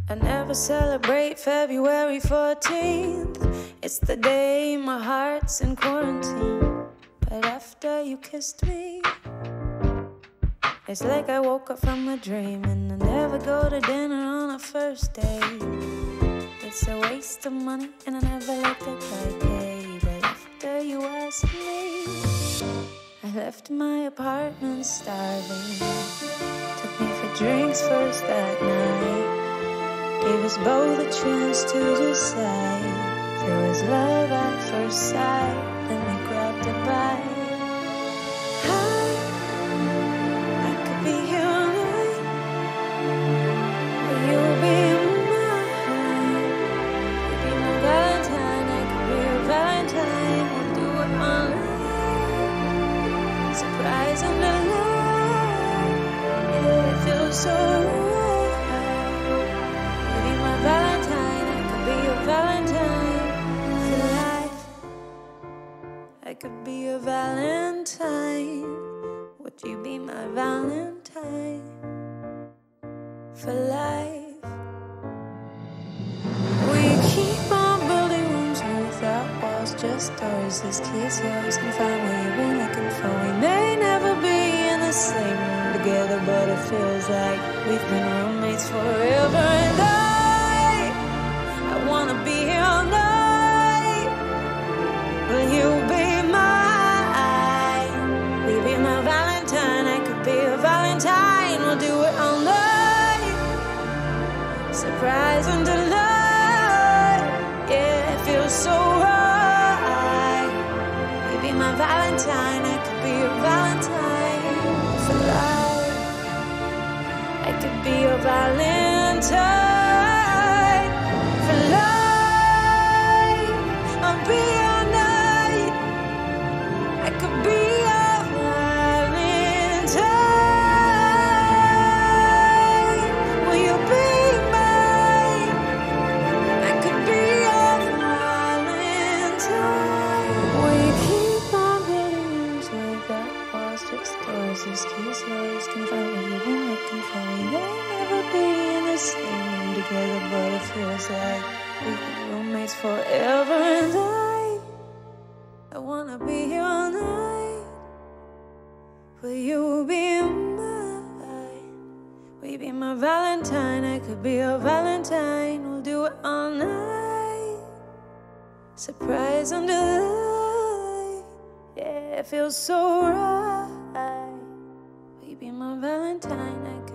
I never celebrate February 14th. It's the day my heart's in quarantine. But after you kissed me, it's like I woke up from a dream. And I never go to dinner on a first date. It's a waste of money and I never let the guy pay. But after you asked me, I left my apartment starving. Took me for drinks first that night. Gave us both a chance to decide. There was love at first sight. Then we grabbed a bite. I could be here all night. Will you be mine? You'd be my Valentine. I could be your Valentine. We'll do it all night. Surprise under love. Yeah, it feels so right. I could be a Valentine. Would you be my Valentine for life? We keep on building rooms without walls, just doors. This key's yours, can find what you've been looking for. We may never be in the same room together, but it feels like we've been roommates forever. And I wanna be here all night. Will you be surprise under light, yeah, it feels so right. You be my Valentine, I could be your Valentine for life. I could be your Valentine for life. I'll be your night. I could be your Valentine. Will you be? This key's yours, can find what you've been looking for. We may never be in the same room together, but it feels like we've been roommates forever. And I wanna be here all night. Will you be mine? Will you be my Valentine? I could be your Valentine. We'll do it all night. Surprise under the light. Yeah, it feels so right. Be my Valentine.